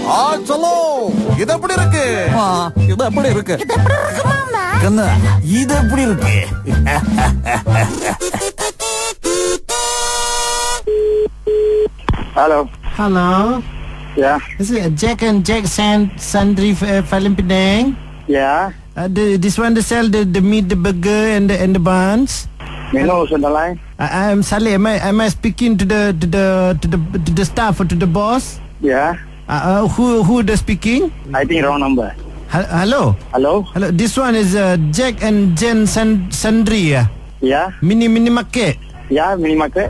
சொல்லோ இது எப்படி இருக்கு? இது எப்படி இருக்கு? கண்ணா இது எப்படி இருக்கு? Hello. Yeah. This is Jack and Jack Sandri Film Penang. Yeah. This one to sell the meat, the burger and the buns. Menu on the line. I'm Saleh. Am I speaking to the staff or to the boss? Yeah. Who the speaking? I think wrong number. Hello. Hello. This one is Jack and Jen Sandri. Yeah. Mini market. Yeah, mini market.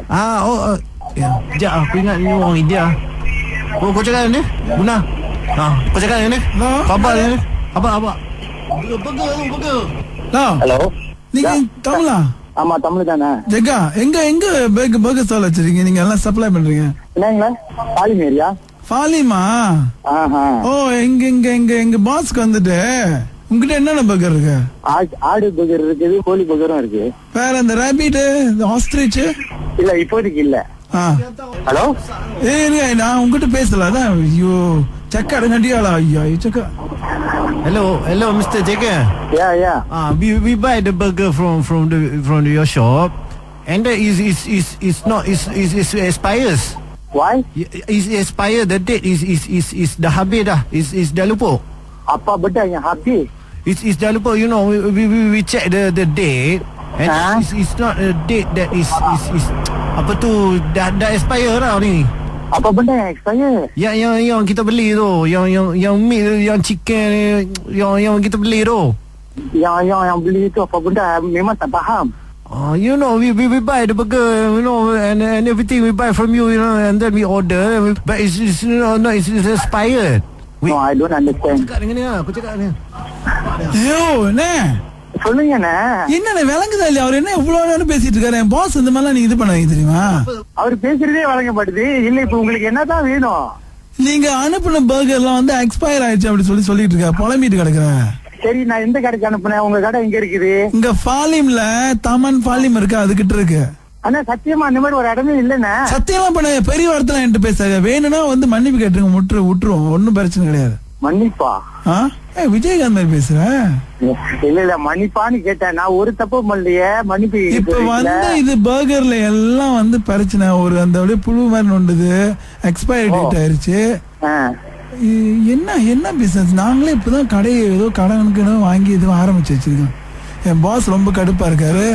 Ya, sekejap aku ingat ni orang India. Oh, kau cakap ni? Guna. Kau cakap ni? Khabar ni? Apa? Burger. Hello. நீங்க தமிழா? ஆமா, தமிழ் தானே. ஜெகா, எங்க burger stall வச்சிருக்கீங்க? நீங்க எல்லாம் supply பண்றீங்க? என்னங்களா? பாலிம் area. ஃபாலிமா? ஓ, எங்க பாஸ்க்கு வந்துட்டு உங்ககிட்ட என்னென்ன பர்கர் இருக்கு? ஆடு பர்கர் இருக்குது, கோழி பர்கரும் இருக்கு. வேற இந்த ராபிட், இந்த ஆஸ்ட்ரிச்? இல்ல, இப்போதைக்கு இல்ல. ஹலோ. நான் உங்ககிட்ட பேசல. அதான் ஐயோ செக்க அடங்கண்டியாளா? ஐயா செக்க. Hello, Mr. Jaga. Yeah. We buy the burger from your shop, and is not expires. Why? Is expired. The date is dah habis dah. Is dah lupa. Apa benda yang habis? Is dah lupa. You know, we check the date, and it's not a date that is apa tu dah expire dah ni. Apa benda yang expire? Yang kita beli tu, yang meat, yang chicken, yang kita beli tu. Yang beli tu apa benda? Memang tak faham. You know, we buy the burger, you know, and everything we buy from you, you know, and then we order, but it's expired. No, I don't understand. Aku cakap ni. ஐயோ என்ன சொல்லுங்கண்ணே. என்ன விளங்குதா இல்லையா? அவர் என்ன இவ்வளவு நேரம் பேசிட்டு இருக்காரு? என் பாஸ் இந்த மாதிரிலாம் நீங்க இது பண்ணாதீங்க தெரியுமா? அவர் பேசுறதே வழங்கப்படுது. இல்ல, இப்ப உங்களுக்கு என்னதான் வேணும்? நீங்க அனுப்பின பர்கர் எல்லாம் வந்து எக்ஸ்பயர் ஆயிடுச்சு அப்படி சொல்லிட்டு இருக்க, புலம்பிட்டு கிடக்குறேன். சரி, நான் எந்த கடைக்கு அனுப்புனேன்? உங்க கடை எங்க இருக்குது? இங்க ஃபாலிம்ல தமன் ஃபாலிம் இருக்கு, அதுகிட்ட இருக்கு. ஆனா சத்தியமா அந்த மாதிரி ஒரு இடமே இல்லைண்ணே. சத்தியமா பண்ண பெரிய வார்த்தை என்கிட்ட பேசாத. வேணும்னா வந்து மன்னிப்பு கேட்டுருங்க, விட்டுருவோம், ஒன்னும் பிரச்சனை கிடையாது. மன்னிப்பா? விஜயகாந்த் மாதிரி பேசுற? இல்ல, மன்னிப்பான்னு கேட்டேன். நான் ஒரு தப்பு பண்ணலையே, மன்னிப்பு. இப்ப வந்து இது பர்கர்ல எல்லாம் வந்து பிரச்சனை. ஒரு அந்த அப்படியே புழு மாதிரி நோண்டுது, எக்ஸ்பயரி டேட் ஆயிருச்சு. என்ன பிசினஸ்? நாங்களே இப்பதான் கடையை ஏதோ கடனுக்கு வாங்கி எதுவும் ஆரம்பிச்சு வச்சிருக்கோம். என் பாஸ் ரொம்ப கடுப்பா இருக்காரு.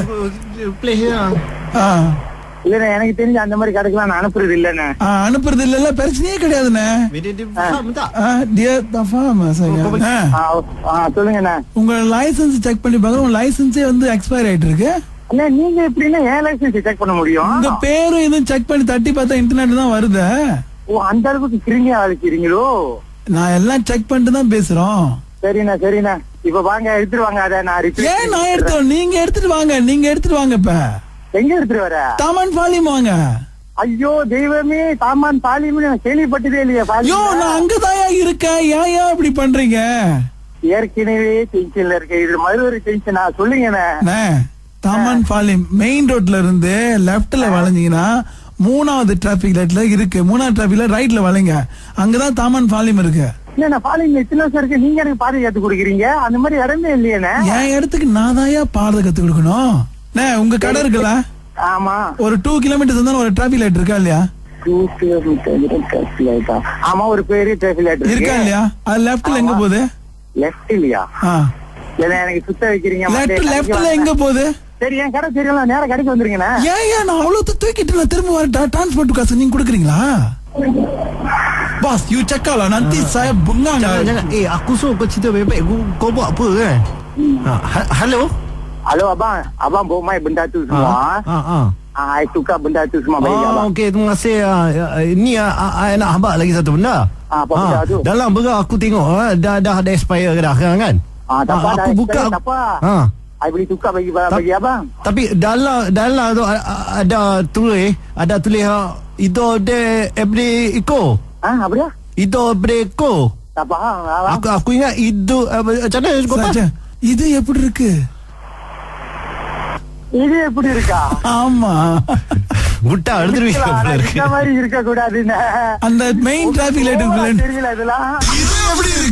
இல்ல, எனக்கு தெரிஞ்ச அந்த மாதிரி கடைக்கெல்லாம் நான் அனுப்புறது இல்லண்ணே. அனுப்புறது இல்ல, பிரச்சனையே கிடையாதுண்ணே. சொல்லுங்கண்ணே. உங்க லைசன்ஸ் செக் பண்ணி பாக்க, உங்க லைசன்ஸே வந்து எக்ஸ்பயர் ஆயிட்டு இருக்கு. நீங்க எப்படின்னா என் லைசன்ஸ் செக் பண்ண முடியும்? உங்க பேரும் இதுவும் செக் பண்ணி தட்டி பார்த்தா இன்டர்நெட் தான் வருது. ஓ, அந்த அளவுக்கு கிருமியா அழைக்கிறீங்களோ? நான் எல்லாம் செக் பண்ணிட்டு தான் பேசுறோம். சரிண்ணா. இப்ப வாங்க, எடுத்துட்டு வாங்க. அதை நான் எடுத்துட்டு நீங்க எடுத்துட்டு வாங்க. இப்ப எங்க எடுத்துட்டு வர? தாமான் பாலிம் வாங்க. ஐயோ தெய்வமே, தாமான் பாலிம் கேள்விப்பட்டதே இல்லையா? ஐயோ, நான் அங்கதான் இருக்கேன். ஏன் இப்படி பண்றீங்க? ஏற்கனவே டென்ஷன்ல இருக்க, இது மறுவரை டென்ஷனா? சொல்லுங்கண்ணே. தாமான் பாலிம் மெயின் ரோட்ல இருந்து லெப்ட்ல வளைஞ்சீங்கன்னா 3வது டிராபிக் லைட்ல இருக்கு. 3வது டிராபிக்ல ரைட்ல வளைங்க, அங்கதான் தாமான் பாலிம் இருக்கு. இல்ல, பாலிம் எத்தனை வருஷம் இருக்கு? நீங்க எனக்கு பாதை கத்து கொடுக்குறீங்க? அந்த மாதிரி இடமே இல்லையே. என் இடத்துக்கு நான் தான் பாதை கத்து கொடுக்கணும். உங்க கடை இருக்குல்ல? ஆமா. ஒரு 2 கிலோமீட்டர் இருந்தாலும் ஒரு டிராபிக் லைட் இருக்கா இல்லையா? 2 கிலோமீட்டர். ஆமா, ஒரு பெரிய டிராபிக் லைட் இருக்கா இல்லையா? அது லெஃப்ட்ல எங்க போகுது? லெஃப்ட் இல்லையா? எனக்கு சுத்த வைக்கிறீங்க. லெஃப்ட்ல எங்க போகுது? சரி, என் கடை தெரியல. நேர கடைக்கு வந்துருங்கண்ணே. ஏன் நான் அவ்வளவு தூக்கிட்டு நான் திரும்ப வர டிரான்ஸ்போர்ட் காசு நீங்க கொடுக்குறீங்களா? Bos, you cakap lah. Nanti saya bengang. Jangan. Aku suruh kau cerita baik-baik. Kau buat apa kan? Hello, abang bawa mai benda tu semua. I tukar benda tu semua bagi abang. Okey, terima kasih. Ni I nak habaq lagi satu benda. Apa benda tu? Dalam burger aku tengok dah expire ke dah kan? Tak apa, aku buka. Tak apa. I boleh tukar bagi abang. Tapi dalam tu ada tulis Ido de Ebre Iko. Apa dia? Ido Ebre Iko. Tak faham abang. Aku ingat Ido macam mana? இது எப்படி இருக்கு? இது எப்படி இருக்கா? ஆமா. விட்டா அழுதுருவீங்க போல இருக்கு. இந்த மாதிரி இருக்க கூடாதுன்னு அந்த மெயின் டிராபிக் லைட் இருக்குல்ல தெரியல இதெல்லாம்